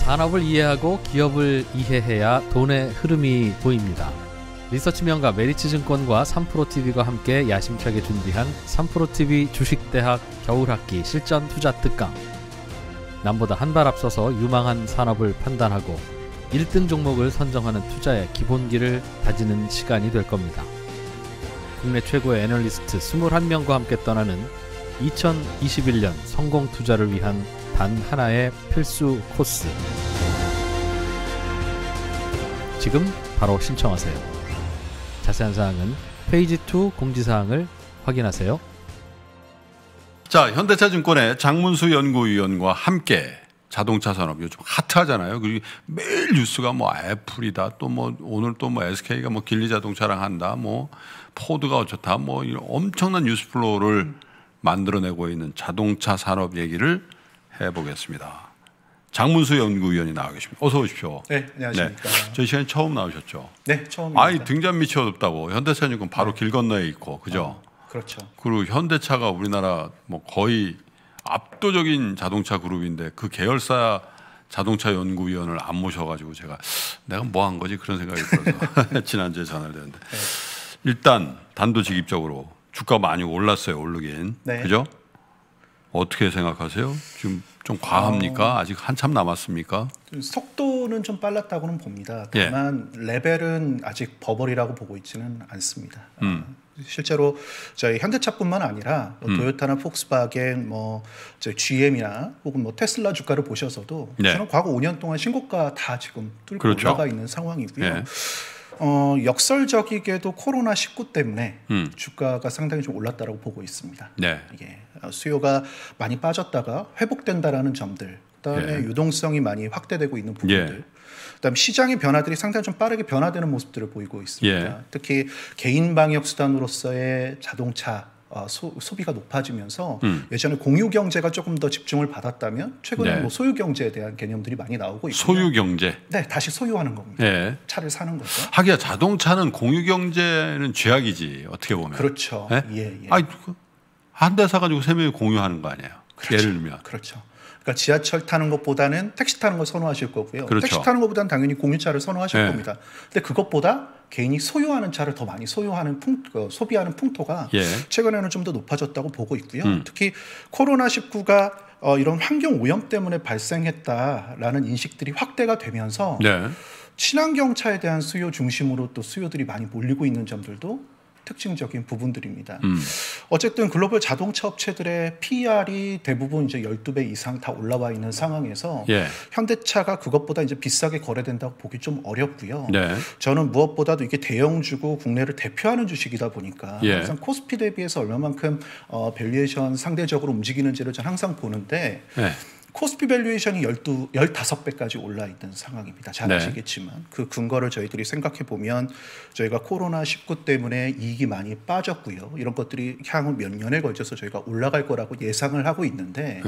산업을 이해하고 기업을 이해해야 돈의 흐름이 보입니다. 리서치 명가 메리츠증권과 3프로TV가 함께 야심차게 준비한 3프로TV 주식대학 겨울학기 실전 투자 특강. 남보다 한 발 앞서서 유망한 산업을 판단하고 1등 종목을 선정하는 투자의 기본기를 다지는 시간이 될 겁니다. 국내 최고의 애널리스트 21명과 함께 떠나는 2021년 성공 투자를 위한 단 하나의 필수 코스. 지금 바로 신청하세요. 자세한 사항은 페이지 2 공지사항을 확인하세요. 자, 현대차증권의 장문수 연구위원과 함께 자동차 산업 요즘 핫하잖아요. 그리고 매일 뉴스가 뭐 애플이다, 또 뭐 오늘 또 뭐 SK가 뭐 길리 자동차랑 한다, 뭐 포드가 어쩌다, 뭐 이런 엄청난 뉴스 플로우를 만들어내고 있는 자동차 산업 얘기를 해보겠습니다. 장문수 연구위원이 나와 계십니다. 어서 오십시오. 네, 안녕하십니까. 네, 저희 시간에 처음 나오셨죠? 네, 처음입니다. 아니, 등잔 밑이 어둡다고. 현대차증권 바로 길 건너에 있고, 그죠? 그렇죠. 그리고 현대차가 우리나라 뭐 거의 압도적인 자동차 그룹인데 그 계열사 자동차 연구위원을 안 모셔가지고 내가 뭐 한 거지 그런 생각이 들어서 지난주에 전화를 드렸는데 일단 단도직입적으로 주가 많이 올랐어요. 오르긴. 네. 그죠? 어떻게 생각하세요? 지금 좀 과합니까? 아직 한참 남았습니까? 속도는 좀 빨랐다고는 봅니다. 다만 레벨은 아직 버블이라고 보고 있지는 않습니다. 실제로 저희 현대차뿐만 아니라 뭐 토요타나 폭스바겐, 뭐 저희 GM이나 혹은 뭐 테슬라 주가를 보셔서도 저는 과거 5년 동안 신고가 다 지금 뚫고 올라가 있는 상황이고요. 역설적이게도 코로나19 때문에 주가가 상당히 좀 올랐다고 보고 있습니다. 이게 수요가 많이 빠졌다가 회복된다라는 점들, 그다음에 유동성이 많이 확대되고 있는 부분들, 그다음 시장의 변화들이 상당히 좀 빠르게 변화되는 모습들을 보이고 있습니다. 특히 개인 방역 수단으로서의 자동차 소비가 높아지면서 예전에 공유 경제가 조금 더 집중을 받았다면 최근에 뭐 소유 경제에 대한 개념들이 많이 나오고 있고요. 소유 경제. 네, 다시 소유하는 겁니다. 차를 사는 거죠. 하기야 자동차는 공유 경제는 죄악이지 어떻게 보면. 그렇죠. 아니, 한 대 사가지고 세 명이 공유하는 거 아니에요. 그렇죠. 예를 들면. 그렇죠. 그러니까 지하철 타는 것보다는 택시 타는 걸 선호하실 거고요. 택시 타는 것보다는 당연히 공유차를 선호하실 겁니다. 근데 그것보다 개인이 소유하는 차를 더 많이 소유하는 소비하는 풍토가 최근에는 좀 더 높아졌다고 보고 있고요. 특히 코로나19가 이런 환경 오염 때문에 발생했다라는 인식들이 확대가 되면서 친환경차에 대한 수요 중심으로 또 수요들이 많이 몰리고 있는 점들도 특징적인 부분들입니다. 어쨌든 글로벌 자동차 업체들의 PER이 대부분 이제 12배 이상 다 올라와 있는 상황에서 현대차가 그것보다 이제 비싸게 거래된다고 보기 좀 어렵고요. 저는 무엇보다도 이게 대형주고 국내를 대표하는 주식이다 보니까 항상 코스피 대비해서 얼마만큼 밸류에이션 상대적으로 움직이는지를 저는 항상 보는데 코스피 밸류에이션이 15배까지 올라 있는 상황입니다. 잘 아시겠지만 그 근거를 저희들이 생각해 보면 저희가 코로나19 때문에 이익이 많이 빠졌고요. 이런 것들이 향후 몇 년에 걸쳐서 저희가 올라갈 거라고 예상을 하고 있는데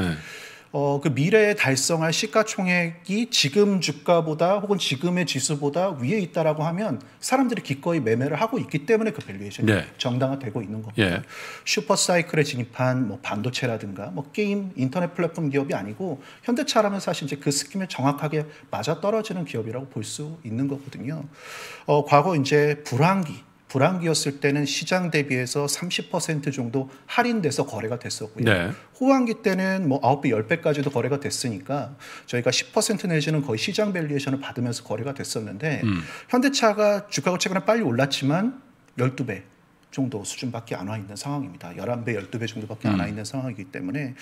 그 미래에 달성할 시가총액이 지금 주가보다 혹은 지금의 지수보다 위에 있다라고 하면 사람들이 기꺼이 매매를 하고 있기 때문에 그 밸류에이션이 정당화되고 있는 겁니다. 슈퍼사이클에 진입한 뭐 반도체라든가 뭐 게임, 인터넷 플랫폼 기업이 아니고 현대차라면 사실 이제 그 스킴에 정확하게 맞아떨어지는 기업이라고 볼 수 있는 거거든요. 과거 이제 불황기였을 때는 시장 대비해서 30% 정도 할인돼서 거래가 됐었고요. 호황기 때는 뭐 9배, 10배까지도 거래가 됐으니까 저희가 10% 내지는 거의 시장 밸류에이션을 받으면서 거래가 됐었는데 현대차가 주가가 최근에 빨리 올랐지만 12배 정도 수준밖에 안 와 있는 상황입니다. 11배, 12배 정도밖에 안 와 있는 상황이기 때문에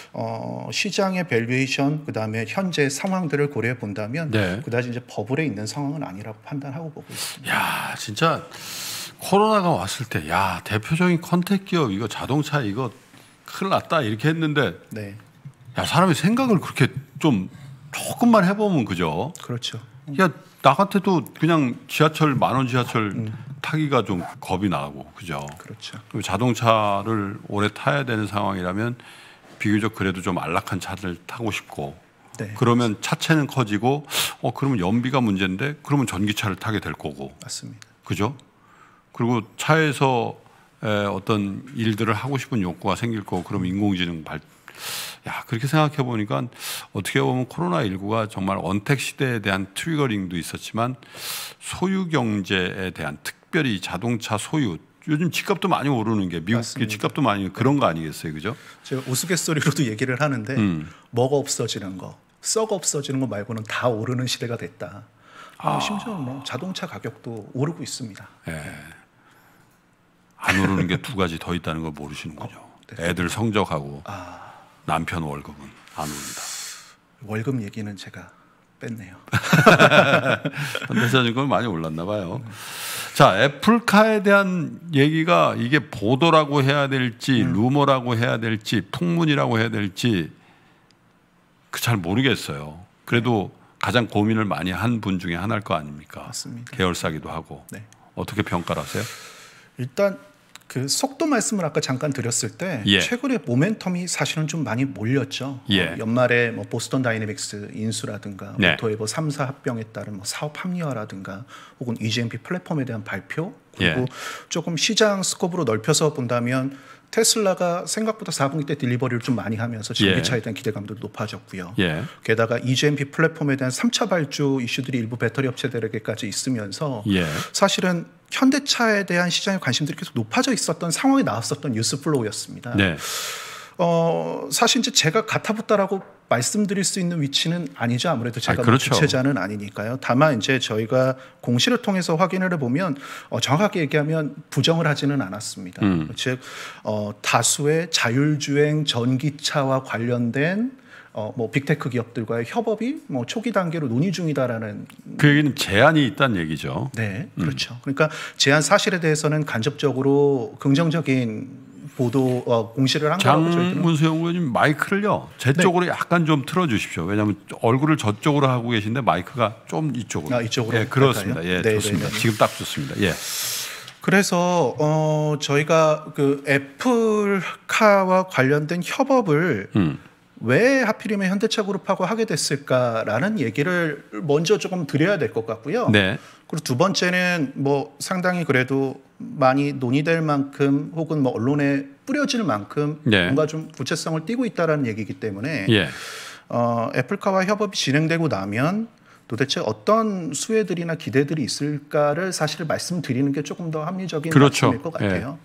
시장의 밸류에이션 그다음에 현재 상황들을 고려해 본다면 그다지 이제 버블에 있는 상황은 아니라고 판단하고 보고 있습니다. 야, 진짜 코로나가 왔을 때 야, 대표적인 컨택 기업 이거 자동차 이거 큰일 났다 이렇게 했는데 야, 사람이 생각을 그렇게 좀 조금만 해보면 그죠? 그렇죠. 야, 나 같아도 그냥 지하철 10,000원 지하철 타기가 좀 겁이 나고 그죠? 그렇죠. 자동차를 오래 타야 되는 상황이라면 비교적 그래도 좀 안락한 차를 타고 싶고 그러면 차체는 커지고 그러면 연비가 문제인데 그러면 전기차를 타게 될 거고 맞습니다. 그죠? 그리고 차에서 어떤 일들을 하고 싶은 욕구가 생길 거고 그러면 인공지능 야, 그렇게 생각해 보니까 어떻게 보면 코로나19가 정말 언택 시대에 대한 트리거링도 있었지만 소유 경제에 대한 특별히 자동차 소유 요즘 집값도 많이 오르는 게 미국 집값도 많이 그런 거 아니겠어요, 그죠? 제가 우스갯소리로도 얘기를 하는데 뭐가 없어지는 거, 썩어 없어지는 거 말고는 다 오르는 시대가 됐다. 심지어 뭐 자동차 가격도 오르고 있습니다. 네. 안 오르는 게 두 가지 더 있다는 걸 모르시는 거죠. 네. 애들 성적하고 남편 월급은 안 오른다. 월급 얘기는 제가 뺐네요. 현대차증권 많이 올랐나 봐요. 자, 애플카에 대한 얘기가 이게 보도라고 해야 될지 루머라고 해야 될지 풍문이라고 해야 될지 잘 모르겠어요. 그래도 가장 고민을 많이 한 분 중에 하나일 거 아닙니까? 맞습니다. 계열사기도 하고. 네. 어떻게 평가를 하세요? 일단 그 속도 말씀을 아까 잠깐 드렸을 때 최근에 모멘텀이 사실은 좀 많이 몰렸죠. 연말에 뭐 보스턴 다이내믹스 인수라든가 오토에버 3사 합병에 따른 뭐 사업 합리화라든가 혹은 EGMP 플랫폼에 대한 발표 그리고 조금 시장 스코프로 넓혀서 본다면 테슬라가 생각보다 4분기 때 딜리버리를 좀 많이 하면서 전기차에 대한 기대감도 높아졌고요. 게다가 EGMP 플랫폼에 대한 3차 발주 이슈들이 일부 배터리 업체들에게까지 있으면서 사실은 현대차에 대한 시장의 관심들이 계속 높아져 있었던 상황에 나왔었던 뉴스 플로우였습니다. 사실 이제 제가 가타부타라고 말씀드릴 수 있는 위치는 아니죠. 아무래도 제가 그렇죠. 주체자는 아니니까요. 다만 이제 저희가 공시를 통해서 확인을 해보면 정확하게 얘기하면 부정을 하지는 않았습니다. 즉 다수의 자율주행 전기차와 관련된 뭐 빅테크 기업들과의 협업이 뭐 초기 단계로 논의 중이다라는 그 얘기는 제한이 있다는 얘기죠. 네, 그렇죠. 그러니까 제한 사실에 대해서는 간접적으로 긍정적인 보도 공시를 한 거라고 저희들은. 장문수 연구원님 마이크를요 제 쪽으로 약간 좀 틀어주십시오. 왜냐하면 얼굴을 저쪽으로 하고 계신데 마이크가 좀 이쪽으로. 이쪽으로. 예, 그렇습니다. 예, 좋습니다. 지금 딱 좋습니다. 예. 그래서 저희가 그 애플카와 관련된 협업을 왜 하필이면 현대차 그룹하고 하게 됐을까라는 얘기를 먼저 조금 드려야 될 것 같고요. 그리고 두 번째는 뭐 상당히 그래도 많이 논의될 만큼 혹은 뭐 언론에 뿌려질 만큼 뭔가 좀 구체성을 띠고 있다라는 얘기이기 때문에 애플카와 협업이 진행되고 나면 도대체 어떤 수혜들이나 기대들이 있을까를 사실 말씀드리는 게 조금 더 합리적인 말씀일 것 같아요.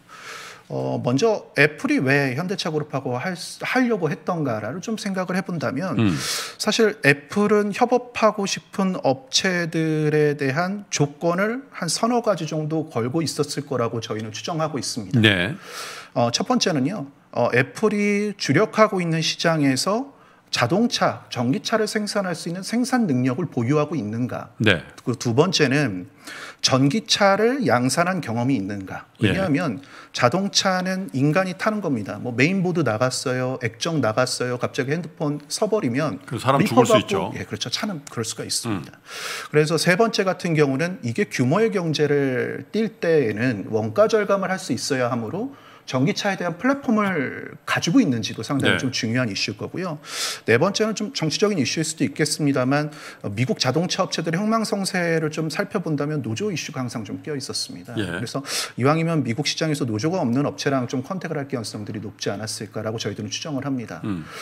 먼저 애플이 왜 현대차 그룹하고 하려고 했던가를 좀 생각을 해본다면 사실 애플은 협업하고 싶은 업체들에 대한 조건을 한 서너 가지 정도 걸고 있었을 거라고 저희는 추정하고 있습니다. 첫 번째는요. 애플이 주력하고 있는 시장에서 자동차, 전기차를 생산할 수 있는 생산 능력을 보유하고 있는가. 그리고 두 번째는 전기차를 양산한 경험이 있는가. 왜냐하면 자동차는 인간이 타는 겁니다. 뭐 메인보드 나갔어요, 액정 나갔어요, 갑자기 핸드폰 서버리면 그 사람 죽을 수 있죠. 그렇죠. 차는 그럴 수가 있습니다. 그래서 세 번째 같은 경우는 이게 규모의 경제를 띌 때에는 원가 절감을 할 수 있어야 하므로 전기차에 대한 플랫폼을 가지고 있는지도 상당히 좀 중요한 이슈일 거고요. 네 번째는 좀 정치적인 이슈일 수도 있겠습니다만 미국 자동차 업체들의 흥망성쇠를 좀 살펴본다면 노조 이슈가 항상 좀 끼어 있었습니다. 그래서 이왕이면 미국 시장에서 노조가 없는 업체랑 좀 컨택을 할 가능성들이 높지 않았을까라고 저희들은 추정을 합니다.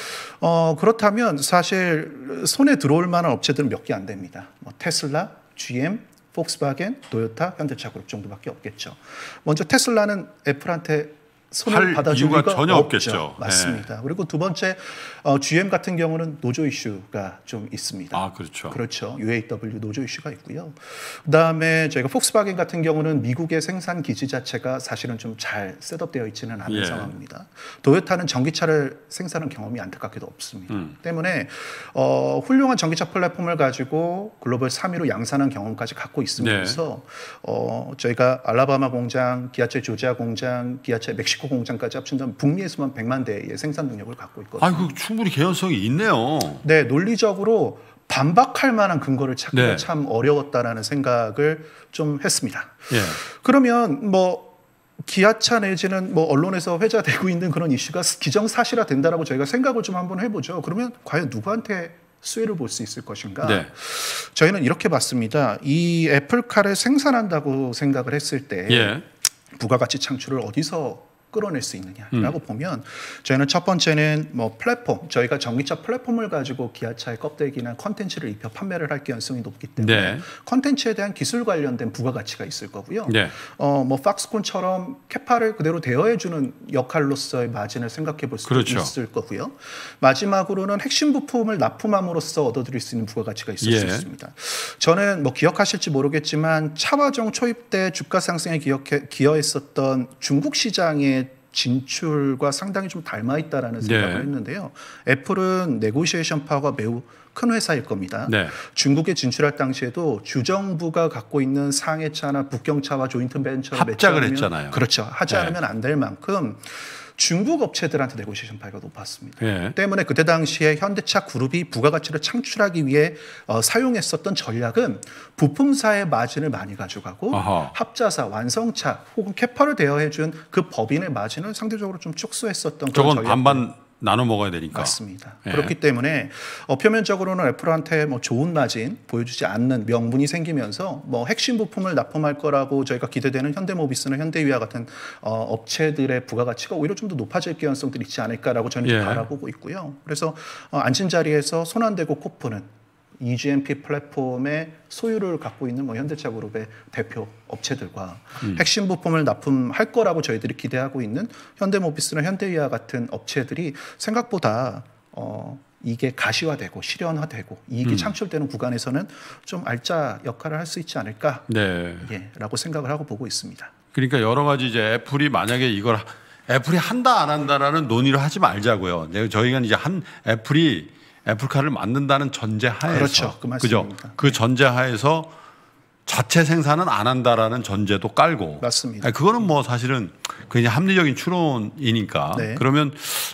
그렇다면 사실 손에 들어올 만한 업체들은 몇 개 안 됩니다. 뭐 테슬라, GM, 폭스바겐, 토요타, 현대차 그룹 정도밖에 없겠죠. 먼저 테슬라는 애플한테 손을 받아줄 이유가 전혀 없겠죠. 맞습니다. 그리고 두 번째 GM 같은 경우는 노조 이슈가 좀 있습니다. 그렇죠. UAW 노조 이슈가 있고요. 그다음에 저희가 폭스바겐 같은 경우는 미국의 생산 기지 자체가 사실은 좀 잘 셋업되어 있지는 않은 상황입니다. 토요타는 전기차를 생산한 경험이 안타깝게도 없습니다. 때문에 훌륭한 전기차 플랫폼을 가지고 글로벌 3위로 양산한 경험까지 갖고 있으면서 저희가 알라바마 공장, 기아차 조지아 공장, 기아차 멕시코 공장까지 합친다면 북미에서만 100만 대의 생산 능력을 갖고 있거든요. 충분히 개연성이 있네요. 네, 논리적으로 반박할 만한 근거를 찾기가 참 어려웠다라는 생각을 좀 했습니다. 그러면 뭐 기아차 내지는 뭐 언론에서 회자되고 있는 그런 이슈가 기정사실화 된다라고 저희가 생각을 좀 한번 해보죠. 그러면 과연 누구한테 수혜를 볼 수 있을 것인가? 저희는 이렇게 봤습니다. 이 애플카를 생산한다고 생각을 했을 때 부가가치 창출을 어디서 끌어낼 수 있느냐라고 보면 저희는 첫 번째는 뭐 플랫폼, 저희가 전기차 플랫폼을 가지고 기아차의 껍데기나 컨텐츠를 입혀 판매를 할 가능성이 높기 때문에 네. 컨텐츠에 대한 기술 관련된 부가가치가 있을 거고요. 네. 뭐 팍스콘처럼 캐파를 그대로 대여해주는 역할로서의 마진을 생각해 볼 수도 그렇죠. 있을 거고요. 마지막으로는 핵심 부품을 납품함으로써 얻어들일 수 있는 부가가치가 있을 수 있습니다. 저는 뭐 기억하실지 모르겠지만 차화정 초입 때 주가 상승에 기여했었던 중국 시장의 진출과 상당히 좀 닮아 있다라는 생각을 했는데요. 애플은 네고시에이션 파워가 매우 큰 회사일 겁니다. 네. 중국에 진출할 당시에도 주정부가 갖고 있는 상해차나 북경차와 조인트 벤처를 합작을 했잖아요. 그렇죠. 하지 않으면 안 될 만큼 중국 업체들한테 네고시에이션 파워가 높았습니다. 때문에 그때 당시에 현대차 그룹이 부가가치를 창출하기 위해 사용했었던 전략은 부품사의 마진을 많이 가져가고 합자사, 완성차 혹은 캐파를 대여해준 그 법인의 마진을 상대적으로 좀 축소했었던 그런 저건 반반 나눠 먹어야 되니까. 맞습니다. 그렇기 때문에 표면적으로는 애플한테 뭐 좋은 마진 보여주지 않는 명분이 생기면서 뭐 핵심 부품을 납품할 거라고 저희가 기대되는 현대모비스나 현대위아 같은 업체들의 부가가치가 오히려 좀 더 높아질 가능성들이 있지 않을까라고 저는 바라보고 있고요. 그래서 앉은 자리에서 손 안 대고 코 푸는 EGMP 플랫폼의 소유를 갖고 있는 뭐 현대차 그룹의 대표 업체들과 핵심 부품을 납품할 거라고 저희들이 기대하고 있는 현대모비스나 현대위아 같은 업체들이 생각보다 이게 가시화되고 실현화되고 이익이 창출되는 구간에서는 좀 알짜 역할을 할 수 있지 않을까 라고 생각을 하고 보고 있습니다. 그러니까 여러 가지 이제 애플이 만약에 이걸 애플이 한다 안 한다라는 논의를 하지 말자고요. 저희가 이제 애플이 애플카를 만든다는 전제하에서 그렇죠. 그 말씀입니다. 그죠? 그 전제하에서 자체 생산은 안 한다라는 전제도 깔고 맞습니다. 그거는 뭐 사실은 그냥 합리적인 추론이니까 그러면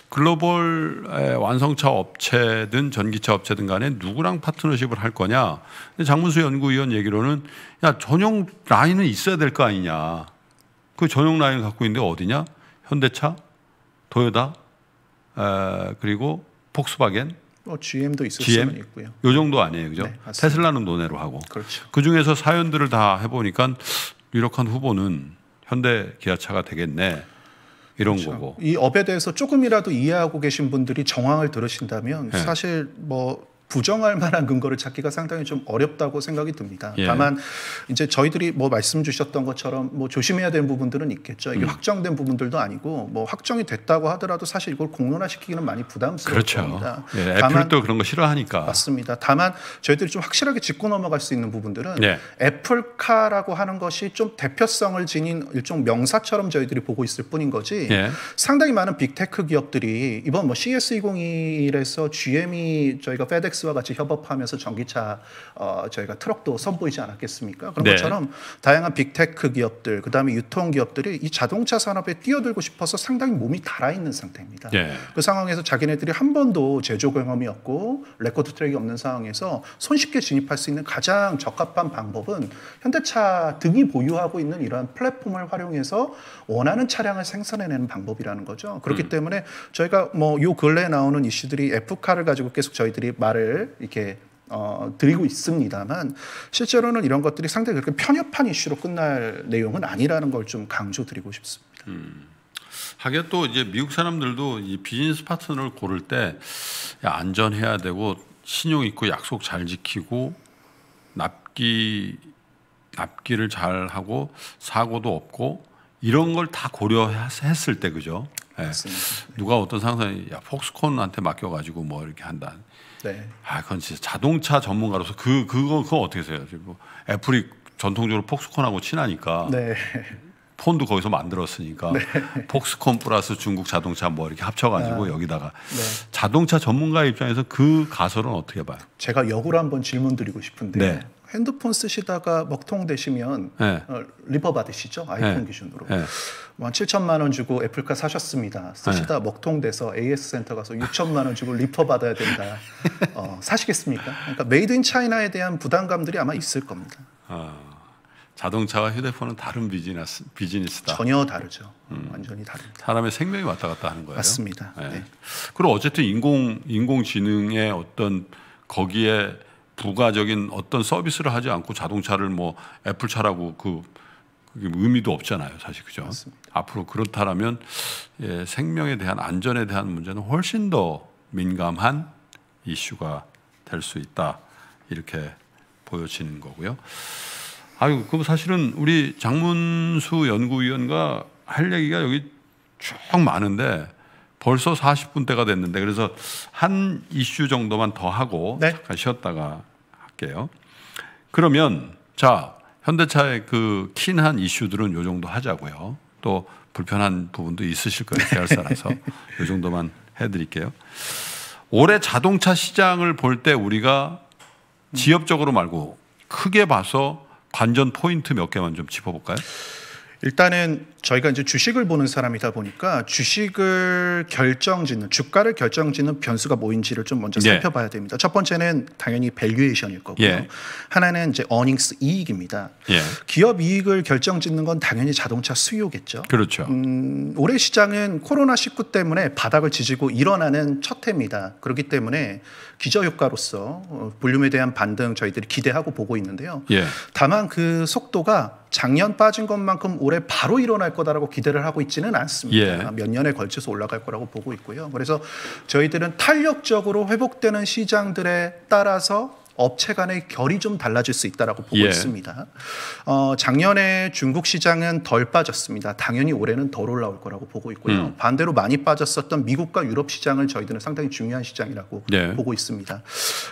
글로벌 완성차 업체든 전기차 업체든 간에 누구랑 파트너십을 할 거냐. 근데 장문수 연구위원 얘기로는 야 전용 라인은 있어야 될 거 아니냐. 그 전용 라인을 갖고 있는데 어디냐? 현대차, 도요타, 그리고 폭스바겐, GM도 있을 수는 있고요. 요 정도 아니에요, 그죠? 네, 테슬라는 논외로 하고. 그렇죠. 그 중에서 사연들을 다 해보니까 유력한 후보는 현대 기아차가 되겠네. 이런 그렇죠. 거고. 이 업에 대해서 조금이라도 이해하고 계신 분들이 정황을 들으신다면 사실 뭐 부정할 만한 근거를 찾기가 상당히 좀 어렵다고 생각이 듭니다. 다만 이제 저희들이 뭐 말씀 주셨던 것처럼 뭐 조심해야 되는 부분들은 있겠죠. 이게 확정된 부분들도 아니고 뭐 확정이 됐다고 하더라도 사실 이걸 공론화시키기는 많이 부담스러울 겁니다. 애플도 그런 거 싫어하니까. 맞습니다. 다만 저희들이 좀 확실하게 짚고 넘어갈 수 있는 부분들은 애플카라고 하는 것이 좀 대표성을 지닌 일종 명사처럼 저희들이 보고 있을 뿐인 거지 상당히 많은 빅테크 기업들이 이번 뭐 CS2021에서 GM이 저희가 페덱스 와 같이 협업하면서 전기차 저희가 트럭도 선보이지 않았겠습니까? 그런 것처럼 다양한 빅테크 기업들, 그다음에 유통 기업들이 이 자동차 산업에 뛰어들고 싶어서 상당히 몸이 달아 있는 상태입니다. 그 상황에서 자기네들이 한 번도 제조 경험이 없고 레코드 트랙이 없는 상황에서 손쉽게 진입할 수 있는 가장 적합한 방법은 현대차 등이 보유하고 있는 이러한 플랫폼을 활용해서 원하는 차량을 생산해내는 방법이라는 거죠. 그렇기 때문에 저희가 뭐 요 근래에 나오는 이슈들이 애플카를 가지고 계속 저희들이 말을 이렇게 드리고 있습니다만 실제로는 이런 것들이 상당히 그렇게 편협한 이슈로 끝날 내용은 아니라는 걸 좀 강조드리고 싶습니다. 하긴 또 이제 미국 사람들도 이 비즈니스 파트너를 고를 때 안전해야 되고 신용 있고 약속 잘 지키고 납기를 잘 하고 사고도 없고 이런 걸 다 고려했을 때 그죠? 누가 어떤 상사이 폭스콘한테 맡겨가지고 뭐 이렇게 한다. 그건 진짜 자동차 전문가로서 그거 어떻게 해요? 뭐 애플이 전통적으로 폭스콘하고 친하니까 폰도 거기서 만들었으니까 폭스콘 플러스 중국 자동차 뭐 이렇게 합쳐가지고 여기다가 자동차 전문가 입장에서 그 가설은 어떻게 봐요? 제가 역으로 한번 질문드리고 싶은데 핸드폰 쓰시다가 먹통되시면 리퍼 받으시죠? 아이폰 기준으로. 뭐 한 7천만 원 주고 애플카 사셨습니다. 쓰시다 먹통돼서 AS 센터 가서 6천만 원 주고 리퍼 받아야 된다. 사시겠습니까? 그러니까 메이드 인 차이나에 대한 부담감들이 아마 있을 겁니다. 자동차와 휴대폰은 다른 비즈니스다. 전혀 다르죠. 완전히 다릅니다. 사람의 생명이 왔다 갔다 하는 거예요. 맞습니다. 그리고 어쨌든 인공지능의 어떤 거기에 부가적인 어떤 서비스를 하지 않고 자동차를 뭐 애플차라고 그 의미도 없잖아요, 사실 그죠? 맞습니다. 앞으로 그렇다라면 생명에 대한 안전에 대한 문제는 훨씬 더 민감한 이슈가 될 수 있다 이렇게 보여지는 거고요. 아유, 그럼 사실은 우리 장문수 연구위원과 할 얘기가 여기 쭉 많은데 벌써 40분대가 됐는데 그래서 한 이슈 정도만 더 하고 네. 잠깐 쉬었다가 할게요. 그러면 자. 현대차의 그 킨한 이슈들은 요 정도 하자고요. 또 불편한 부분도 있으실 거예요. 계열사라서 요 정도만 해드릴게요. 올해 자동차 시장을 볼 때 우리가 지엽적으로 말고 크게 봐서 관전 포인트 몇 개만 좀 짚어볼까요? 일단은 저희가 이제 주식을 보는 사람이다 보니까 주식을 결정짓는 주가를 결정짓는 변수가 뭐인지를 좀 먼저 살펴봐야 됩니다. 첫 번째는 당연히 밸류에이션일 거고요. 하나는 이제 어닝스 이익입니다. 기업 이익을 결정짓는 건 당연히 자동차 수요겠죠. 그렇죠. 올해 시장은 코로나19 때문에 바닥을 지지고 일어나는 첫 해입니다. 그렇기 때문에 기저효과로서 볼륨에 대한 반등 저희들이 기대하고 보고 있는데요. 다만 그 속도가 작년 빠진 것만큼 올해 바로 일어날 거다라고 기대를 하고 있지는 않습니다. 몇 년에 걸쳐서 올라갈 거라고 보고 있고요. 그래서 저희들은 탄력적으로 회복되는 시장들에 따라서 업체 간의 결이 좀 달라질 수 있다라고 보고 있습니다. 작년에 중국 시장은 덜 빠졌습니다. 당연히 올해는 덜 올라올 거라고 보고 있고요. 반대로 많이 빠졌었던 미국과 유럽 시장을 저희들은 상당히 중요한 시장이라고 보고 있습니다.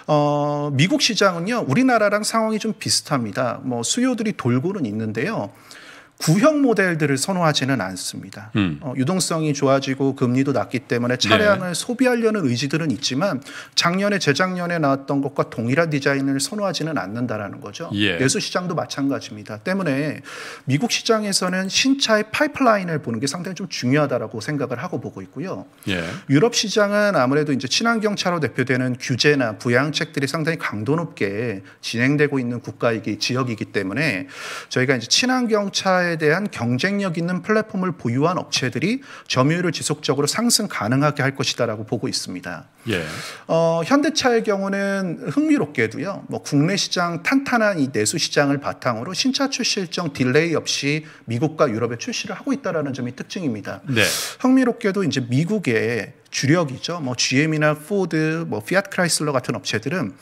미국 시장은요, 우리나라랑 상황이 좀 비슷합니다. 뭐 수요들이 돌고는 있는데요. 구형 모델들을 선호하지는 않습니다. 유동성이 좋아지고 금리도 낮기 때문에 차량을 소비하려는 의지들은 있지만 작년에 재작년에 나왔던 것과 동일한 디자인을 선호하지는 않는다라는 거죠. 내수 시장도 마찬가지입니다. 때문에 미국 시장에서는 신차의 파이프라인을 보는 게 상당히 좀 중요하다라고 생각을 하고 보고 있고요. 유럽 시장은 아무래도 이제 친환경 차로 대표되는 규제나 부양책들이 상당히 강도 높게 진행되고 있는 국가이기 지역이기 때문에 저희가 이제 친환경 차에 대한 경쟁력 있는 플랫폼을 보유한 업체들이 점유율을 지속적으로 상승 가능하게 할 것이다라고 보고 있습니다. 현대차의 경우는 흥미롭게도요, 뭐 국내 시장 탄탄한 이 내수 시장을 바탕으로 신차 출시 일정 딜레이 없이 미국과 유럽에 출시를 하고 있다라는 점이 특징입니다. 흥미롭게도 이제 미국의 주력이죠, 뭐 GM이나 포드, 뭐 피아트 크라이슬러 같은 업체들은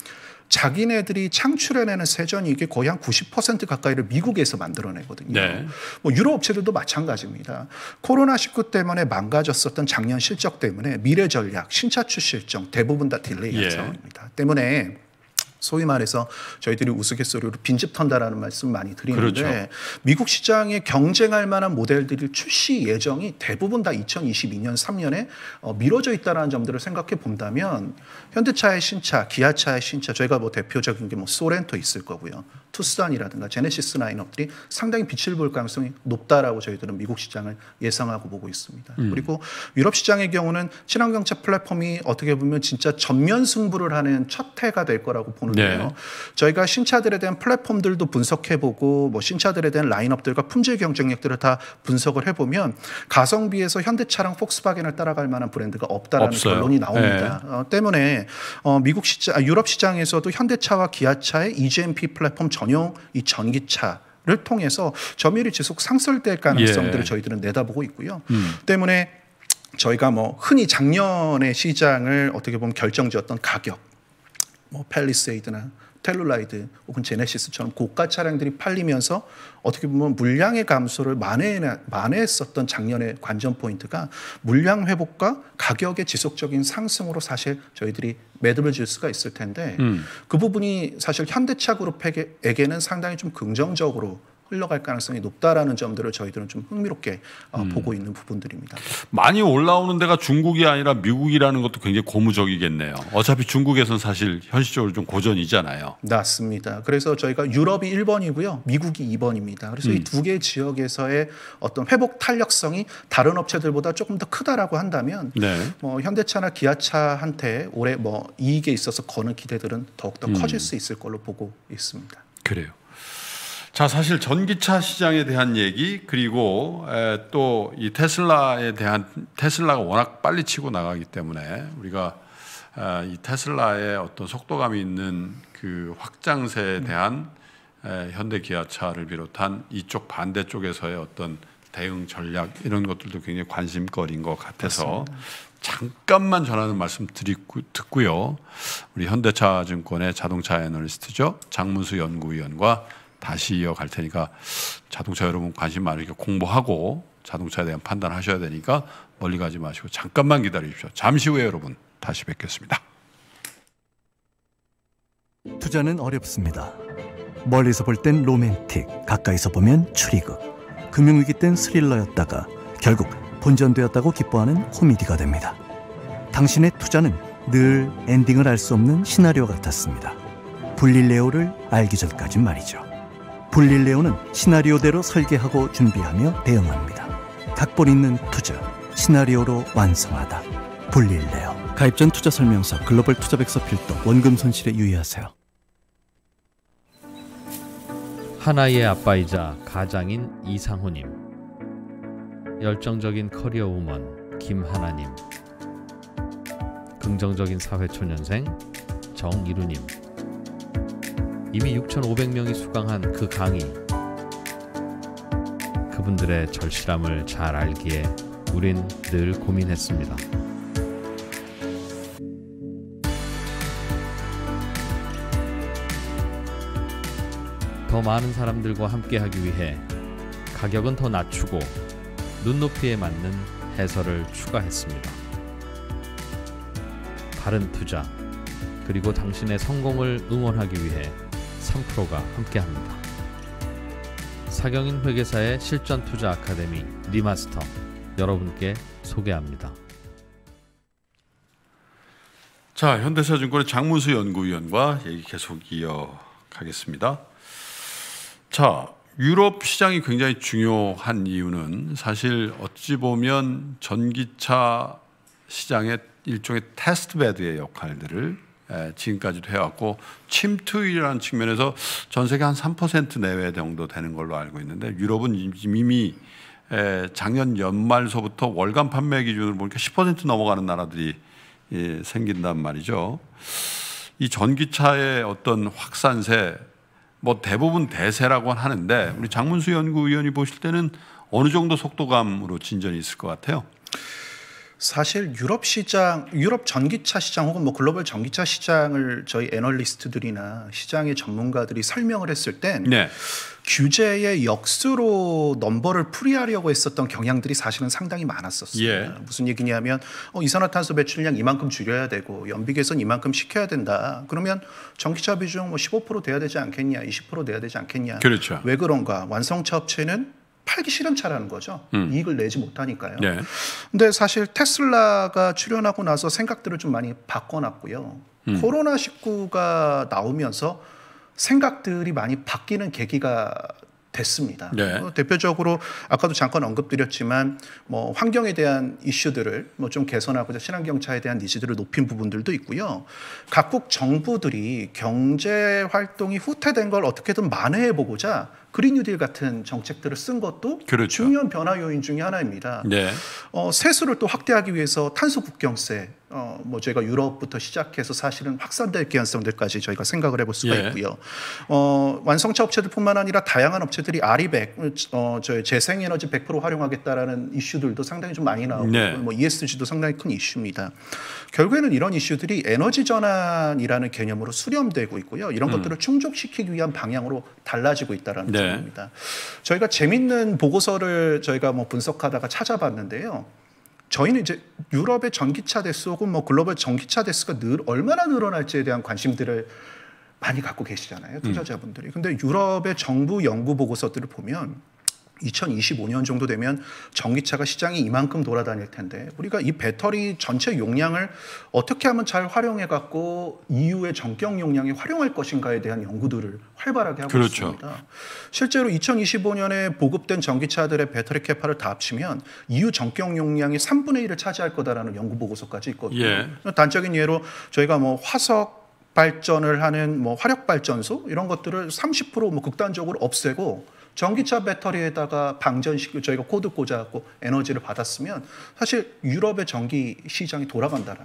자기네들이 창출해내는 세전이익의 거의 한 90% 가까이를 미국에서 만들어내거든요. 뭐 유럽 업체들도 마찬가지입니다. 코로나19 때문에 망가졌었던 작년 실적 때문에 미래 전략, 신차 출시 일정 대부분 다 딜레이한 상황입니다. 때문에 소위 말해서 저희들이 우스갯소리로 빈집 턴다라는 말씀 많이 드리는데 미국 시장에 경쟁할 만한 모델들이 출시 예정이 대부분 다 2022년 3년에 미뤄져 있다는 점들을 생각해 본다면 현대차의 신차, 기아차의 신차, 저희가 뭐 대표적인 게 뭐 소렌토 있을 거고요. 투싼이라든가 제네시스 라인업들이 상당히 빛을 볼 가능성이 높다라고 저희들은 미국 시장을 예상하고 보고 있습니다. 그리고 유럽 시장의 경우는 친환경차 플랫폼이 어떻게 보면 진짜 전면 승부를 하는 첫 해가 될 거라고 보는데요. 저희가 신차들에 대한 플랫폼들도 분석해보고 뭐 신차들에 대한 라인업들과 품질 경쟁력들을 다 분석을 해보면 가성비에서 현대차랑 폭스바겐을 따라갈 만한 브랜드가 없다라는 결론이 나옵니다. 때문에 미국 시장, 유럽 시장에서도 현대차와 기아차의 EGMP 플랫폼 전용 이 전기차를 통해서 점유율이 지속 상승될 가능성들을 저희들은 내다보고 있고요. 때문에 저희가 뭐 흔히 작년의 시장을 어떻게 보면 결정지었던 가격, 뭐 팰리세이드나 텔룰라이드 혹은 제네시스처럼 고가 차량들이 팔리면서 어떻게 보면 물량의 감소를 만회했었던 작년의 관전 포인트가 물량 회복과 가격의 지속적인 상승으로 사실 저희들이 매듭을 질 수가 있을 텐데 그 부분이 사실 현대차 그룹에게는 상당히 좀 긍정적으로 흘러갈 가능성이 높다라는 점들을 저희들은 좀 흥미롭게 보고 있는 부분들입니다. 많이 올라오는 데가 중국이 아니라 미국이라는 것도 굉장히 고무적이겠네요. 어차피 중국에서는 사실 현실적으로 좀 고전이잖아요. 맞습니다. 그래서 저희가 유럽이 1번이고요. 미국이 2번입니다. 그래서 이 두 개 지역에서의 어떤 회복 탄력성이 다른 업체들보다 조금 더 크다라고 한다면 뭐 현대차나 기아차한테 올해 뭐 이익에 있어서 거는 기대들은 더욱더 커질 수 있을 걸로 보고 있습니다. 그래요. 자, 사실 전기차 시장에 대한 얘기 그리고 또 이 테슬라가 워낙 빨리 치고 나가기 때문에 우리가 이 테슬라의 어떤 속도감이 있는 그 확장세에 대한 현대기아차를 비롯한 이쪽 반대쪽에서의 어떤 대응 전략 이런 것들도 굉장히 관심거리인 것 같아서 맞습니다. 잠깐만 전하는 말씀 듣고요. 우리 현대차증권의 자동차 애널리스트죠. 장문수 연구위원과 다시 이어갈 테니까 자동차 여러분 관심 많으니까 공부하고 자동차에 대한 판단하셔야 되니까 멀리 가지 마시고 잠깐만 기다리십시오. 잠시 후에 여러분 다시 뵙겠습니다. 투자는 어렵습니다. 멀리서 볼 땐 로맨틱, 가까이서 보면 추리극, 금융위기 땐 스릴러였다가 결국 본전되었다고 기뻐하는 코미디가 됩니다. 당신의 투자는 늘 엔딩을 알 수 없는 시나리오 같았습니다. 불릴레오를 알기 전까진 말이죠. 불릴레오는 시나리오대로 설계하고 준비하며 대응합니다. 각본 있는 투자, 시나리오로 완성하다. 불릴레오. 가입 전 투자 설명서, 글로벌 투자백서 필독, 원금 손실에 유의하세요. 하나의 아빠이자 가장인 이상호님, 열정적인 커리어 우먼 김하나님, 긍정적인 사회초년생 정이루님, 이미 6,500명이 수강한 그 강의, 그분들의 절실함을 잘 알기에 우린 늘 고민했습니다. 더 많은 사람들과 함께하기 위해 가격은 더 낮추고 눈높이에 맞는 해설을 추가했습니다. 바른 투자, 그리고 당신의 성공을 응원하기 위해 3프로가 함께합니다. 사경인 회계사의 실전 투자 아카데미 리마스터 여러분께 소개합니다. 자, 현대차증권의 장문수 연구위원과 얘기 계속 이어가겠습니다. 자, 유럽 시장이 굉장히 중요한 이유는 사실 어찌 보면 전기차 시장의 일종의 테스트베드의 역할들을 지금까지도 해왔고 침투율이라는 측면에서 전 세계 한 3% 내외 정도 되는 걸로 알고 있는데 유럽은 이미 작년 연말서부터 월간 판매 기준으로 보니까 10% 넘어가는 나라들이 생긴단 말이죠. 이 전기차의 어떤 확산세, 뭐 대부분 대세라고 하는데 우리 장문수 연구위원이 보실 때는 어느 정도 속도감으로 진전이 있을 것 같아요? 사실 유럽 시장, 유럽 전기차 시장 혹은 뭐 글로벌 전기차 시장을 저희 애널리스트들이나 시장의 전문가들이 설명을 했을 땐 네. 규제의 역수로 넘버를 풀이하려고 했었던 경향들이 사실은 상당히 많았었습니다. 예. 무슨 얘기냐면 이산화탄소 배출량 이만큼 줄여야 되고 연비 개선 이만큼 시켜야 된다. 그러면 전기차 비중 뭐 15% 돼야 되지 않겠냐, 20% 돼야 되지 않겠냐. 그렇죠. 왜 그런가? 완성차 업체는 팔기 싫은 차라는 거죠. 이익을 내지 못하니까요. 네. 근데 사실 테슬라가 출연하고 나서 생각들을 좀 많이 바꿔놨고요. 코로나19가 나오면서 생각들이 많이 바뀌는 계기가 됐습니다. 네. 대표적으로 아까도 잠깐 언급드렸지만 뭐 환경에 대한 이슈들을 뭐 좀 개선하고자 친환경차에 대한 니즈들을 높인 부분들도 있고요. 각국 정부들이 경제 활동이 후퇴된 걸 어떻게든 만회해보고자 그린 뉴딜 같은 정책들을 쓴 것도 그렇죠. 중요한 변화 요인 중에 하나입니다. 네. 세수를 또 확대하기 위해서 탄소 국경세, 뭐 저희가 유럽부터 시작해서 사실은 확산될 개연성들까지 저희가 생각을 해볼 수가 있고요. 완성차 업체들뿐만 아니라 다양한 업체들이 RE100, 저희 재생에너지 100% 활용하겠다라는 이슈들도 상당히 좀 많이 나오고, 네. 뭐 ESG도 상당히 큰 이슈입니다. 결국에는 이런 이슈들이 에너지 전환이라는 개념으로 수렴되고 있고요. 이런 것들을 충족시키기 위한 방향으로 달라지고 있다라는 점입니다. 저희가 재밌는 보고서를 저희가 뭐 분석하다가 찾아봤는데요. 저희는 이제 유럽의 전기차 대수 혹은 뭐 글로벌 전기차 대수가 얼마나 늘어날지에 대한 관심들을 많이 갖고 계시잖아요, 투자자분들이. 근데 유럽의 정부 연구 보고서들을 보면 2025년 정도 되면 전기차가 시장이 이만큼 돌아다닐 텐데 우리가 이 배터리 전체 용량을 어떻게 하면 잘 활용해 갖고 이후의 전격 용량에 활용할 것인가에 대한 연구들을 활발하게 하고 그렇죠. 있습니다. 실제로 2025년에 보급된 전기차들의 배터리 캐파를 다 합치면 이후 전격 용량의 3분의 1을 차지할 거다라는 연구 보고서까지 있거든요. 예. 단적인 예로 저희가 뭐 화석 발전을 하는 뭐 화력 발전소 이런 것들을 30% 극단적으로 없애고 전기차 배터리에다가 방전시키고 저희가 코드 꽂아갖고 에너지를 받았으면 사실 유럽의 전기 시장이 돌아간다라는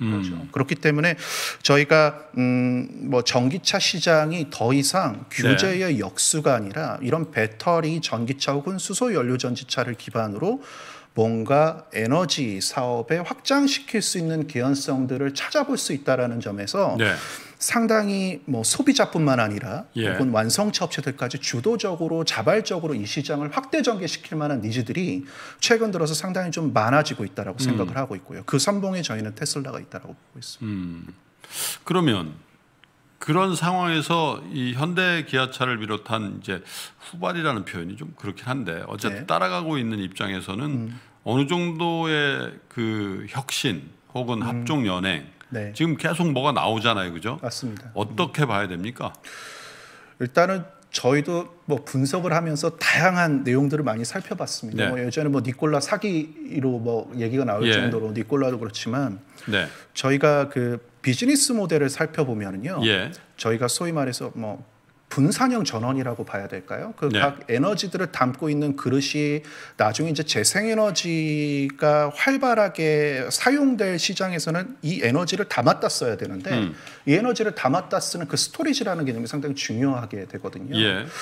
그렇죠. 그렇기 때문에 저희가 뭐 전기차 시장이 더 이상 규제의 역수가 아니라 이런 배터리 전기차 혹은 수소 연료 전지차를 기반으로 뭔가 에너지 사업에 확장시킬 수 있는 개연성들을 찾아볼 수 있다라는 점에서 상당히 뭐 소비자뿐만 아니라 혹은 완성차 업체들까지 주도적으로 자발적으로 이 시장을 확대 전개시킬 만한 니즈들이 최근 들어서 상당히 좀 많아지고 있다라고 생각을 하고 있고요. 그 선봉에 저희는 테슬라가 있다라고 보고 있습니다. 그러면 그런 상황에서 이 현대 기아차를 비롯한 이제 후발이라는 표현이 좀 그렇긴 한데 어쨌든 따라가고 있는 입장에서는 어느 정도의 그 혁신 혹은 합종 연행 지금 계속 뭐가 나오잖아요, 그죠? 맞습니다. 어떻게 봐야 됩니까? 일단은 저희도 뭐 분석을 하면서 다양한 내용들을 많이 살펴봤습니다. 뭐 예전에 뭐 니콜라 사기로 뭐 얘기가 나올 정도로 니콜라도 그렇지만 저희가 그 비즈니스 모델을 살펴보면은요, 저희가 소위 말해서 뭐 분산형 전원이라고 봐야 될까요? 그 각 에너지들을 담고 있는 그릇이 나중에 이제 재생에너지가 활발하게 사용될 시장에서는 이 에너지를 담았다 써야 되는데 이 에너지를 담았다 쓰는 그 스토리지라는 개념이 상당히 중요하게 되거든요.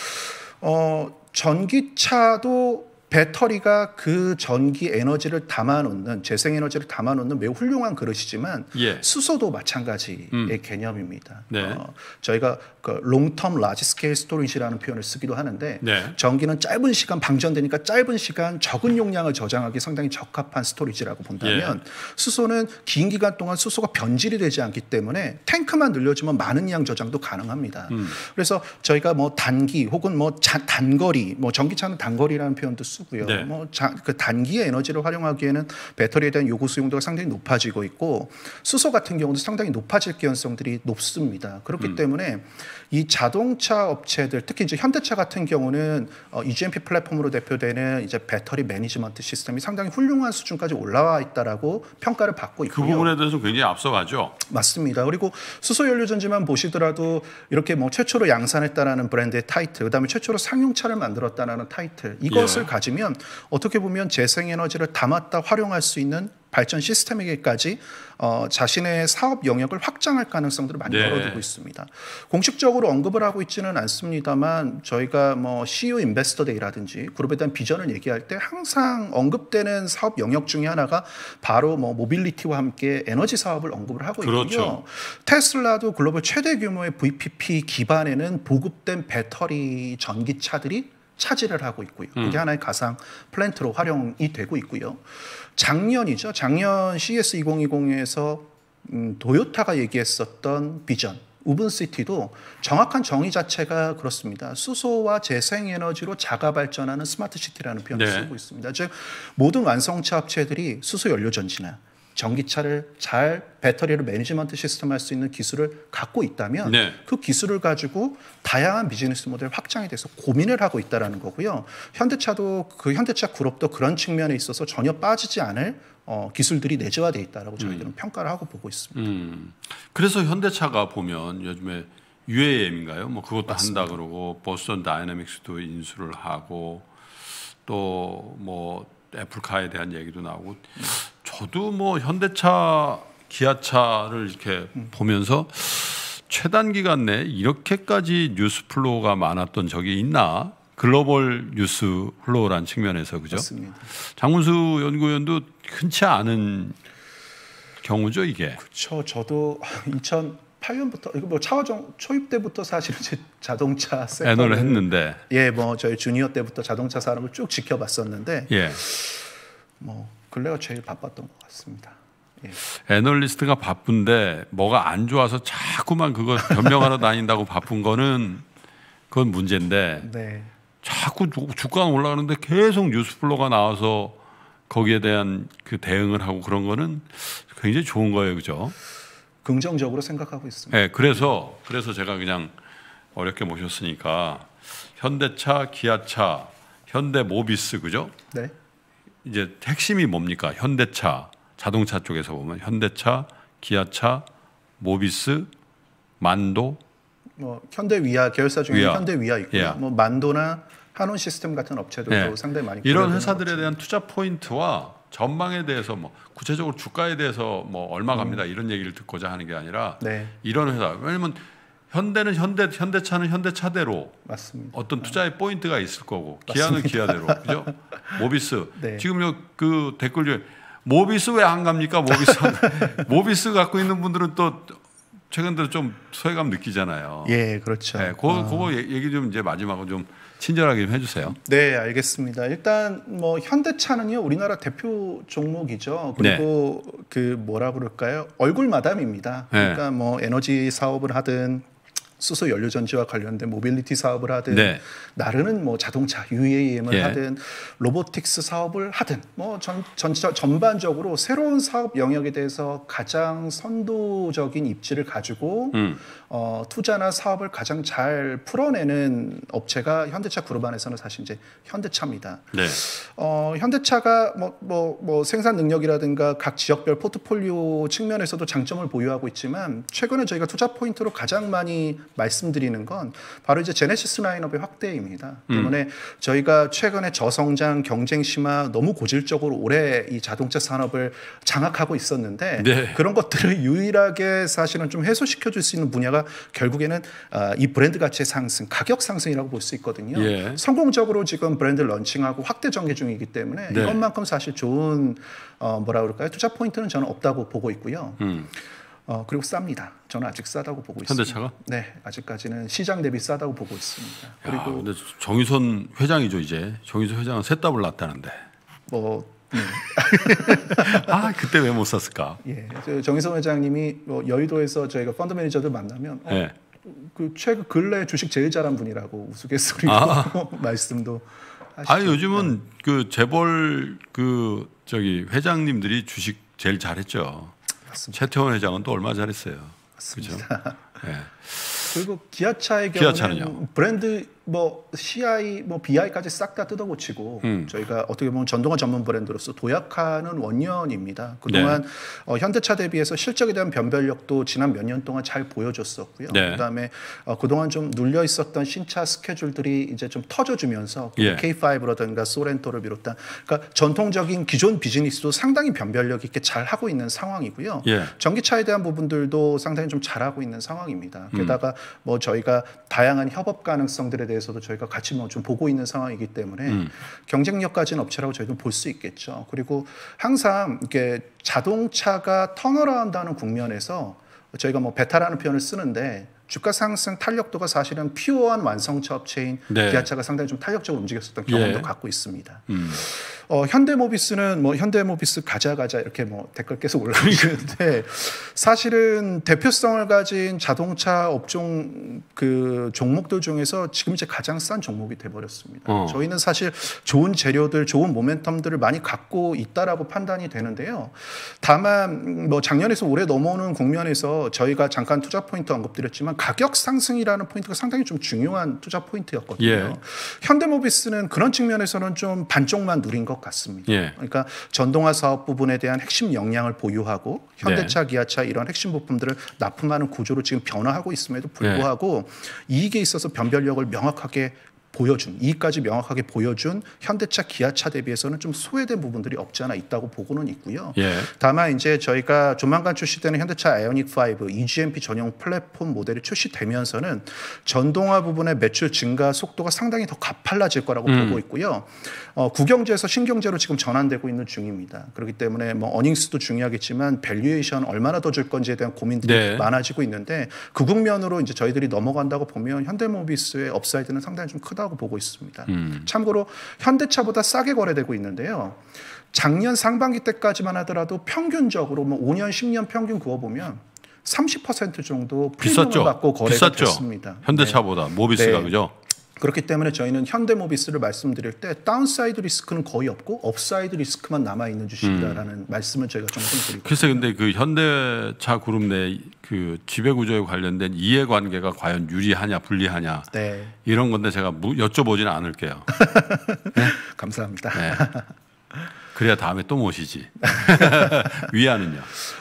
전기차도 배터리가 그 전기 에너지를 담아놓는 재생에너지를 담아놓는 매우 훌륭한 그릇이지만 수소도 마찬가지의 개념입니다. 저희가 그 롱텀 라지 스케일 스토리지라는 표현을 쓰기도 하는데 전기는 짧은 시간 방전되니까 짧은 시간 적은 용량을 저장하기 상당히 적합한 스토리지라고 본다면 수소는 긴 기간 동안 수소가 변질이 되지 않기 때문에 탱크만 늘려주면 많은 양 저장도 가능합니다. 그래서 저희가 뭐 단기 혹은 뭐 단거리, 뭐 전기차는 단거리라는 표현도 쓰고요. 그 단기의 에너지를 활용하기에는 배터리에 대한 요구 수용도가 상당히 높아지고 있고 수소 같은 경우도 상당히 높아질 개연성들이 높습니다. 그렇기 때문에 이 자동차 업체들 특히 이제 현대차 같은 경우는 EGMP 플랫폼으로 대표되는 이제 배터리 매니지먼트 시스템이 상당히 훌륭한 수준까지 올라와 있다라고 평가를 받고 있고요. 그 부분에 대해서 굉장히 앞서가죠. 맞습니다. 그리고 수소 연료 전지만 보시더라도 이렇게 뭐 최초로 양산했다라는 브랜드의 타이틀, 그다음에 최초로 상용차를 만들었다라는 타이틀, 이것을 가지면 어떻게 보면 재생에너지를 담았다 활용할 수 있는 발전 시스템에게까지 자신의 사업 영역을 확장할 가능성들을 많이 열어두고 있습니다. 공식적으로 언급을 하고 있지는 않습니다만 저희가 뭐 CEO 인베스터 데이라든지 그룹에 대한 비전을 얘기할 때 항상 언급되는 사업 영역 중에 하나가 바로 뭐 모빌리티와 함께 에너지 사업을 언급을 하고 있고요. 테슬라도 글로벌 최대 규모의 VPP 기반에는 보급된 배터리 전기차들이 차지를 하고 있고요. 그게 하나의 가상 플랜트로 활용이 되고 있고요. 작년이죠. 작년 CES 2020에서 도요타가 얘기했었던 비전, 우븐시티도 정확한 정의 자체가 그렇습니다. 수소와 재생에너지로 자가 발전하는 스마트시티라는 표현을 쓰고 있습니다. 즉 모든 완성차 업체들이 수소 연료 전지나 전기차를 잘 배터리를 매니지먼트 시스템 할 수 있는 기술을 갖고 있다면 그 기술을 가지고 다양한 비즈니스 모델 확장에 대해서 고민을 하고 있다는 거고요. 현대차도 그 현대차 그룹도 그런 측면에 있어서 전혀 빠지지 않을 기술들이 내재화되어 있다라고 저희들은 평가를 하고 보고 있습니다. 그래서 현대차가 보면 요즘에 UAM인가요? 뭐 그것도 맞습니다. 한다 그러고 보스턴 다이내믹스도 인수를 하고 또 뭐 애플카에 대한 얘기도 나오고 저도 뭐 현대차, 기아차를 이렇게 보면서 최단 기간 내에 이렇게까지 뉴스 플로우가 많았던 적이 있나? 글로벌 뉴스 플로우라는 측면에서 그죠? 맞습니다. 장문수 연구위원도 흔치 않은 경우죠 이게. 그렇죠. 저도 2008년부터 이거 뭐 차화정 초입 때부터 사실은 자동차 애널을 했는데, 뭐 저희 주니어 때부터 자동차 산업을 쭉 지켜봤었는데, 뭐 근래가 제일 바빴던 것 같습니다. 애널리스트가 바쁜데 뭐가 안 좋아서 자꾸만 그거 변명하러 다닌다고 바쁜 거는 그건 문제인데, 자꾸 주가가 올라가는데 계속 뉴스플로가 나와서 거기에 대한 그 대응을 하고 그런 거는 굉장히 좋은 거예요, 그죠? 긍정적으로 생각하고 있습니다. 그래서 제가 그냥 어렵게 모셨으니까 현대차, 기아차, 현대모비스 그죠? 이제 핵심이 뭡니까? 현대차, 자동차 쪽에서 보면 현대차, 기아차, 모비스, 만도, 뭐 현대위아 계열사 중에 현대위아 있고요. 뭐 만도나 한온 시스템 같은 업체들도 상당히 많이 이런 회사들에 대한 투자 포인트와 전망에 대해서 뭐 구체적으로 주가에 대해서 뭐 얼마 갑니다 이런 얘기를 듣고자 하는 게 아니라 네. 이런 회사 왜냐면 현대는 현대차는 현대차대로 맞습니다. 어떤 투자의 포인트가 있을 거고 기아는 기아대로 그죠? 모비스 네. 지금 그 댓글 중에 모비스 왜 안 갑니까? 모비스 갖고 있는 분들은 또 최근 들어 좀 소외감 느끼잖아요. 예, 그렇죠. 네, 그거 얘기 좀 이제 마지막으로 좀 친절하게 좀 해주세요. 네, 알겠습니다. 일단 뭐 현대차는요 우리나라 대표 종목이죠. 그리고 네. 그 뭐라 그럴까요? 얼굴 마담입니다. 그러니까 네. 뭐 에너지 사업을 하든 수소 연료 전지와 관련된 모빌리티 사업을 하든 네. 나르는 뭐 자동차 UAM을 예. 하든 로보틱스 사업을 하든 뭐 전반적으로 새로운 사업 영역에 대해서 가장 선도적인 입지를 가지고 투자나 사업을 가장 잘 풀어내는 업체가 현대차 그룹 안에서는 사실 이제 현대차입니다. 네. 현대차가 뭐 생산 능력이라든가 각 지역별 포트폴리오 측면에서도 장점을 보유하고 있지만 최근에 저희가 투자 포인트로 가장 많이 말씀드리는 건 바로 이제 제네시스 라인업의 확대입니다. 때문에 저희가 최근에 저성장, 경쟁 심화, 너무 고질적으로 오래 이 자동차 산업을 장악하고 있었는데 네. 그런 것들을 유일하게 사실은 좀 해소시켜 줄 수 있는 분야가 결국에는 이 브랜드 가치의 상승, 가격 상승이라고 볼 수 있거든요. 예. 성공적으로 지금 브랜드를 런칭하고 확대 전개 중이기 때문에 네. 이것만큼 사실 좋은 뭐라 그럴까요? 투자 포인트는 저는 없다고 보고 있고요. 그리고 쌉니다. 저는 아직 싸다고 보고 있습니다. 현대차가? 네, 아직까지는 시장 대비 싸다고 보고 있습니다. 그리고 근데 정유선 회장이죠 이제. 정유선 회장은 새 답을 났다는데. 네. 그때 왜 못 샀을까? 예, 정유선 회장님이 여의도에서 저희가 펀드 매니저들 만나면 네. 그 최근 근래 주식 제일 잘한 분이라고 우스갯소리로 말씀도 하시죠. 아니 요즘은 네. 그 재벌 저기 회장님들이 주식 제일 잘했죠. 맞습니다. 최태원 회장은 또 얼마 잘했어요. 맞습니다. 그렇죠? 네. 그리고 기아차의 경우는 기아차는요? 브랜드 뭐 CI, 뭐 BI까지 싹 다 뜯어고치고 저희가 어떻게 보면 전동화 전문 브랜드로서 도약하는 원년입니다. 그동안 네. 현대차 대비해서 실적에 대한 변별력도 지난 몇 년 동안 잘 보여줬었고요. 네. 그다음에 그동안 좀 눌려 있었던 신차 스케줄들이 이제 좀 터져주면서 예. K5라든가 소렌토를 비롯한 그러니까 전통적인 기존 비즈니스도 상당히 변별력 있게 잘 하고 있는 상황이고요. 예. 전기차에 대한 부분들도 상당히 좀 잘하고 있는 상황입니다. 게다가 뭐 저희가 다양한 협업 가능성들에 대해서도 저희가 같이 뭐 좀 보고 있는 상황이기 때문에 경쟁력 가진 업체라고 저희도 볼 수 있겠죠. 그리고 항상 이렇게 자동차가 턴어라운드하는 국면에서 저희가 뭐 베타라는 표현을 쓰는데 주가 상승 탄력도가 사실은 피오한 완성차 업체인 네. 기아차가 상당히 좀 탄력적으로 움직였었던 경험도 예. 갖고 있습니다. 현대모비스는 뭐 현대모비스 가자 이렇게 뭐 댓글 계속 올라오시는데 사실은 대표성을 가진 자동차 업종 그 종목들 중에서 지금 이제 가장 싼 종목이 돼버렸습니다. 저희는 사실 좋은 재료들, 좋은 모멘텀들을 많이 갖고 있다라고 판단이 되는데요. 다만 뭐 작년에서 올해 넘어오는 국면에서 저희가 잠깐 투자 포인트 언급드렸지만 가격 상승이라는 포인트가 상당히 좀 중요한 투자 포인트였거든요. 예. 현대모비스는 그런 측면에서는 좀 반쪽만 누린 것 같습니다. 예. 그러니까 전동화 사업 부분에 대한 핵심 역량을 보유하고 현대차, 네. 기아차 이런 핵심 부품들을 납품하는 구조로 지금 변화하고 있음에도 불구하고 예. 이익에 있어서 변별력을 명확하게 보여준, 이익까지 명확하게 보여준 현대차, 기아차 대비해서는 좀 소외된 부분들이 없지 않아 있다고 보고는 있고요. 예. 다만 이제 저희가 조만간 출시되는 현대차 아이오닉 5 EGMP 전용 플랫폼 모델이 출시되면서는 전동화 부분의 매출 증가 속도가 상당히 더 가팔라질 거라고 보고 있고요. 국영제에서 신경제로 지금 전환되고 있는 중입니다. 그렇기 때문에 뭐 어닝스도 중요하겠지만 밸류에이션 얼마나 더 줄 건지에 대한 고민들이 네. 많아지고 있는데 그 국면으로 이제 저희들이 넘어간다고 보면 현대모비스의 업사이드는 상당히 좀 크다고 보고 있습니다. 참고로 현대차보다 싸게 거래되고 있는데요. 작년 상반기 때까지만 하더라도 평균적으로 뭐 5년, 10년 평균 그어보면 30% 정도 프리미엄을 받고 거래가 됐습니다. 현대차보다 네. 모비스가 네. 그죠? 그렇기 때문에 저희는 현대모비스를 말씀드릴 때 다운사이드 리스크는 거의 없고 업사이드 리스크만 남아있는 주식이다라는 말씀을 저희가 종종 드리고 글쎄 근데 그 현대차 그룹 내 그 지배구조에 관련된 이해관계가 과연 유리하냐 불리하냐 네. 이런 건데 제가 여쭤보지는 않을게요. 네? 감사합니다. 네. 그래야 다음에 또 모시지. 위안은요?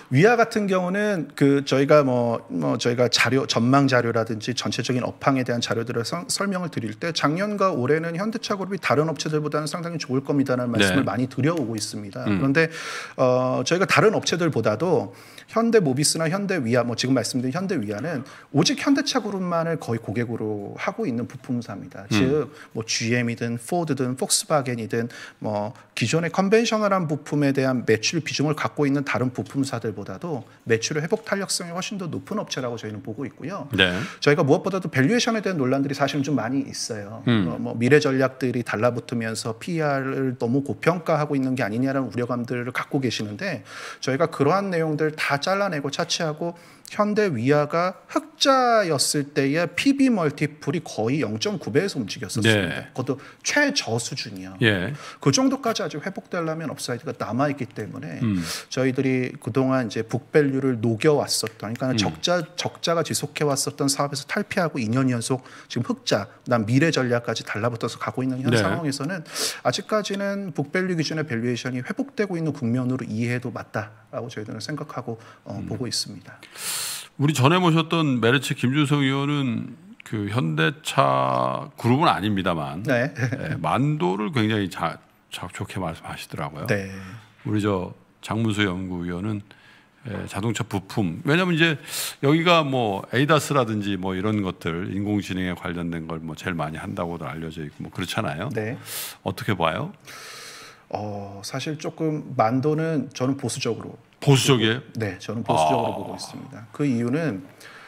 위아 같은 경우는 그 저희가 저희가 자료 전망 자료라든지 전체적인 업황에 대한 자료들을 설명을 드릴 때 작년과 올해는 현대차 그룹이 다른 업체들보다는 상당히 좋을 겁니다라는 말씀을 많이 드려오고 있습니다. 그런데 저희가 다른 업체들보다도 현대모비스나 현대위아, 지금 말씀드린 현대위아는 오직 현대차 그룹만을 거의 고객으로 하고 있는 부품사입니다. 즉 GM이든 포드든 폭스바겐이든 기존의 컨벤셔널한 부품에 대한 매출 비중을 갖고 있는 다른 부품사들보다도 매출의 회복 탄력성이 훨씬 더 높은 업체라고 저희는 보고 있고요. 네. 저희가 무엇보다도 밸류에이션에 대한 논란들이 사실은 좀 많이 있어요. 미래 전략들이 달라붙으면서 PER을 너무 고평가하고 있는 게 아니냐라는 우려감들을 갖고 계시는데 저희가 그러한 내용들 다 잘라내고 차치하고 현대위아가 흑자였을 때의 PB 멀티플이 거의 0.9배에서 움직였었습니다. 네. 그것도 최저 수준이요. 예. 그 정도까지 아직 회복되려면 업사이드가 남아있기 때문에 저희들이 그동안 이제 북밸류를 녹여왔었던, 그러니까 적자가 지속해왔었던 사업에서 탈피하고 2년 연속 지금 흑자, 그다음 미래 전략까지 달라붙어서 가고 있는 현 상황에서는 아직까지는 북밸류 기준의 밸류에이션이 회복되고 있는 국면으로 이해해도 맞다라고 저희들은 생각하고 보고 있습니다. 우리 전에 모셨던 메르츠 김준성 의원은 그 현대차 그룹은 아닙니다만 만도를 굉장히 좋게 말씀하시더라고요. 네. 우리 장문수 연구위원은 자동차 부품, 왜냐하면 이제 여기가 에이다스라든지 이런 것들 인공지능에 관련된 걸 제일 많이 한다고도 알려져 있고 그렇잖아요. 네. 어떻게 봐요? 사실 조금 만도는 저는 보수적으로. 보수적이에요? 네, 저는 보수적으로 보고 있습니다. 그 이유는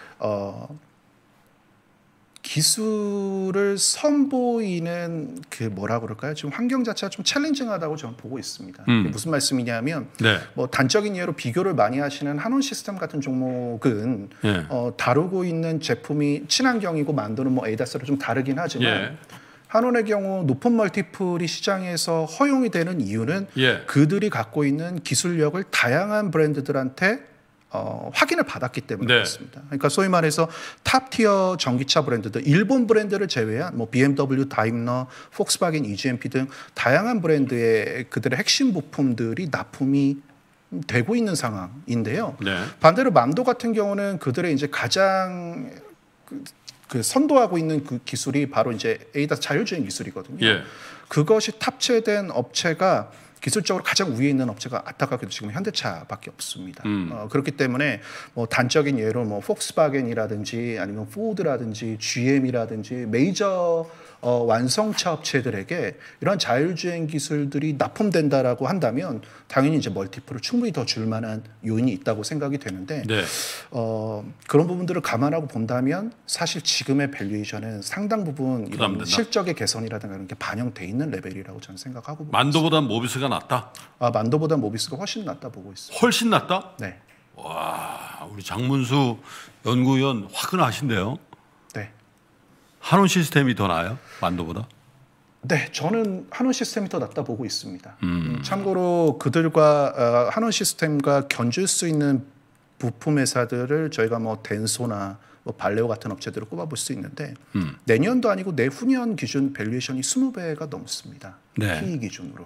기술을 선보이는 그 뭐라 그럴까요? 지금 환경 자체가 좀 챌린징하다고 저는 보고 있습니다. 무슨 말씀이냐면 단적인 예로 비교를 많이 하시는 한원 시스템 같은 종목은 다루고 있는 제품이 친환경이고 만도는 에이다스로 좀 다르긴 하지만 한원의 경우 높은 멀티플이 시장에서 허용이 되는 이유는 그들이 갖고 있는 기술력을 다양한 브랜드들한테 확인을 받았기 때문에 그렇습니다. 그러니까 소위 말해서 탑티어 전기차 브랜드들, 일본 브랜드를 제외한 BMW, 다임러, 폭스바겐, EGMP 등 다양한 브랜드의 그들의 핵심 부품들이 납품이 되고 있는 상황인데요. 반대로 만도 같은 경우는 그들의 이제 가장 선도하고 있는 그 기술이 바로 이제 에이다스 자율주행 기술이거든요. 그것이 탑재된 업체가 기술적으로 가장 위에 있는 업체가 안타깝게도 지금 현대차밖에 없습니다. 그렇기 때문에 단적인 예로 폭스바겐이라든지 아니면 포드라든지 GM이라든지 메이저 완성차 업체들에게 이런 자율주행 기술들이 납품된다라고 한다면 당연히 이제 멀티플을 충분히 더 줄 만한 요인이 있다고 생각이 되는데 그런 부분들을 감안하고 본다면 사실 지금의 밸류에이션은 상당 부분 이런 실적의 개선이라든가 이런 게 반영돼 있는 레벨이라고 저는 생각하고 만도보다 모비스가 낫다? 만도보다 모비스가 훨씬 낫다 보고 있습니다. 훨씬 낫다? 네. 와, 우리 장문수 연구위원 화끈하신데요. 네. 한원 시스템이 더 나아요? 만도보다? 네, 저는 한원 시스템이 더 낫다 보고 있습니다. 참고로 그들과 한원 시스템과 견줄 수 있는 부품 회사들을 저희가 덴소나 발레오 같은 업체들을 꼽아볼 수 있는데 내년도 아니고 내후년 기준 밸류에이션이 20배가 넘습니다. PE 기준으로.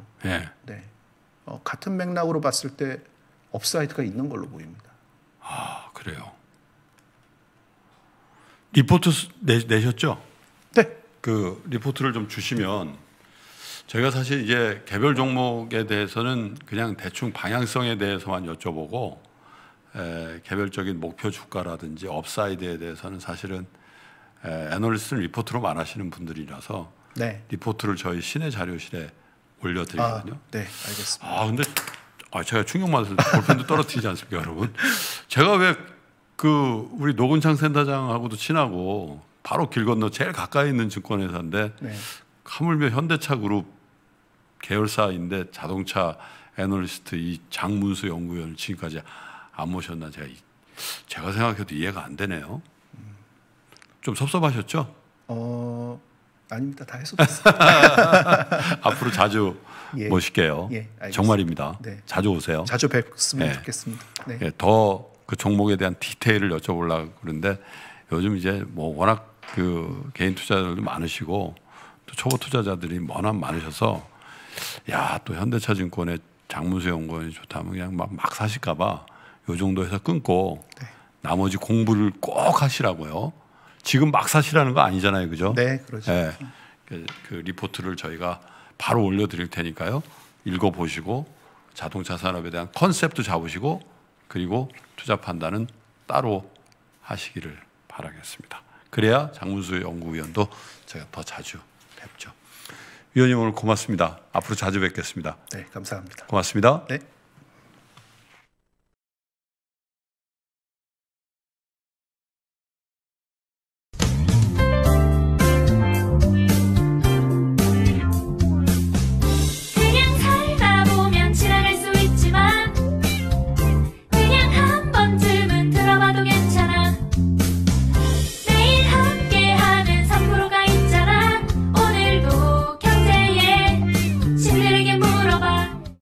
같은 맥락으로 봤을 때 업사이드가 있는 걸로 보입니다. 아, 그래요. 리포트 내셨죠? 네. 그 리포트를 좀 주시면 저희가 사실 이제 개별 종목에 대해서는 그냥 대충 방향성에 대해서만 여쭤보고 개별적인 목표 주가라든지 업사이드에 대해서는 사실은 애널리스트는 리포트로만 하시는 분들이라서 리포트를 저희 시내 자료실에 올려드리거든요. 네, 알겠습니다. 근데 제가 충격받아서 볼펜도 떨어뜨리지 않습니까, 여러분? 제가 왜 우리 노근창 센터장하고도 친하고 바로 길 건너 제일 가까이 있는 증권회사인데 하물며 현대차 그룹 계열사인데 자동차 애널리스트 이 장문수 연구위원을 지금까지 안 모셨나 제가 생각해도 이해가 안 되네요. 좀 섭섭하셨죠? 아닙니다. 다 해소됐습니다. 앞으로 자주 모실게요. 정말입니다. 자주 오세요. 자주 뵙으면 좋겠습니다. 더 그 종목에 대한 디테일을 여쭤보려고 그러는데 요즘 이제 워낙 그 개인 투자자들도 많으시고 또 초보 투자자들이 워낙 많으셔서 또 현대차증권의 장문수 연구원이 좋다면 그냥 막 사실까봐 요 정도에서 끊고 네. 나머지 공부를 꼭 하시라고요. 지금 막 사시라는 거 아니잖아요, 그죠? 네, 그렇죠. 네. 그 리포트를 저희가 바로 올려드릴 테니까요. 읽어보시고 자동차 산업에 대한 컨셉도 잡으시고 그리고 투자 판단은 따로 하시기를 바라겠습니다. 그래야 장문수 연구위원도 제가 더 자주 뵙죠. 위원님 오늘 고맙습니다. 앞으로 자주 뵙겠습니다. 네, 감사합니다. 고맙습니다. 네.